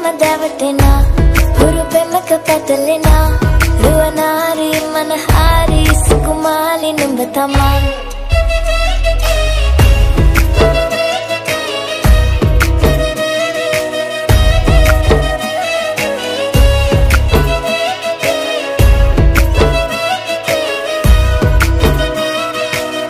දැවටෙනා හුරු පෙමක පැටලෙනා රුවනාරි මනහාරි සුකුමාලි නුඹ තමා